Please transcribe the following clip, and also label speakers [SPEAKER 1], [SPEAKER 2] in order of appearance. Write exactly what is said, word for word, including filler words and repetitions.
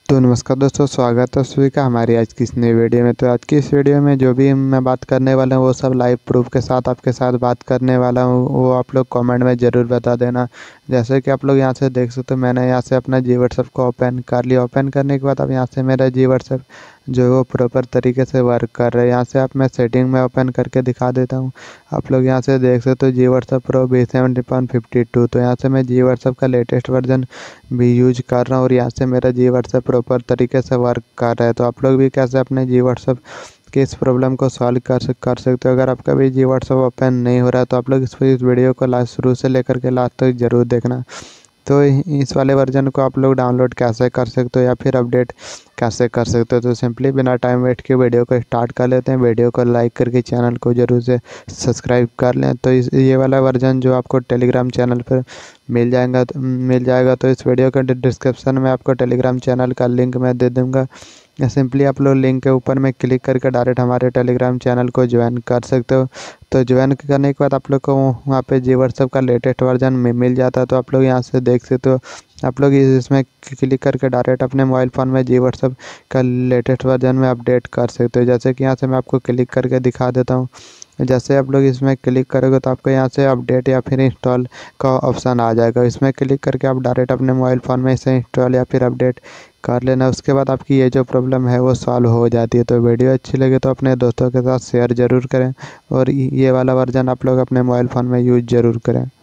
[SPEAKER 1] तो नमस्कार दोस्तों, स्वागत है सभी का हमारी आज की इस नई वीडियो में। तो आज की इस वीडियो में जो भी मैं बात करने वाला हूँ वो सब लाइव प्रूफ के साथ आपके साथ बात करने वाला हूँ। वो आप लोग कमेंट में ज़रूर बता देना। जैसे कि आप लोग यहाँ से देख सकते हो, मैंने यहाँ से अपना जी व्हाट्सएप को ओपन कर लिया। ओपन करने के बाद अब यहाँ से मेरा जी व्हाट्सएप जो है वो प्रॉपर तरीके से वर्क कर रहा है। यहाँ से आप मैं सेटिंग में ओपन करके दिखा देता हूँ। आप लोग यहाँ से देख सकते हो G WhatsApp pro B seventy point fifty two. तो यहाँ से मैं जी व्हाट्सएप का लेटेस्ट वर्जन भी यूज कर रहा हूँ और यहाँ से मेरा जी व्हाट्सएप प्रॉपर तरीके से वर्क कर रहा है। तो आप लोग भी कैसे अपने जी व्हाट्सएप के इस प्रॉब्लम को सॉल्व कर सक कर सकते हो। अगर आपका भी जी व्हाट्सएप ओपन नहीं हो रहा है तो आप लोग इस इस वीडियो को लास्ट शुरू से लेकर के लास्ट तक ज़रूर देखना। तो इस वाले वर्जन को आप लोग डाउनलोड कैसे कर सकते हो या फिर अपडेट कैसे कर सकते हो। तो सिंपली बिना टाइम वेस्ट के वीडियो को स्टार्ट कर लेते हैं। वीडियो को लाइक करके चैनल को ज़रूर से सब्सक्राइब कर लें। तो इस ये वाला वर्जन जो आपको टेलीग्राम चैनल पर मिल जाएगा तो मिल जाएगा तो इस वीडियो के डिस्क्रिप्शन में आपको टेलीग्राम चैनल का लिंक मैं दे दूँगा। या सिंपली आप लोग लिंक के ऊपर में क्लिक करके डायरेक्ट हमारे टेलीग्राम चैनल को ज्वाइन कर सकते हो। तो ज्वाइन करने के बाद आप लोग को वहाँ पे जी व्हाट्सएप का लेटेस्ट वर्जन में मिल जाता है। तो आप लोग यहाँ से देख सकते हो। आप लोग इसमें क्लिक करके डायरेक्ट अपने मोबाइल फ़ोन में जी व्हाट्सएप का लेटेस्ट वर्जन में अपडेट कर सकते हो। जैसे कि यहाँ से मैं आपको क्लिक करके दिखा देता हूँ। जैसे आप लोग इसमें क्लिक करोगे तो आपको यहाँ से अपडेट या फिर इंस्टॉल का ऑप्शन आ जाएगा। इसमें क्लिक करके आप डायरेक्ट अपने मोबाइल फ़ोन में इसे इंस्टॉल या फिर अपडेट कर लेना। उसके बाद आपकी ये जो प्रॉब्लम है वो सॉल्व हो जाती है। तो वीडियो अच्छी लगे तो अपने दोस्तों के साथ शेयर ज़रूर करें और ये वाला वर्जन आप लोग अपने मोबाइल फ़ोन में यूज़ ज़रूर करें।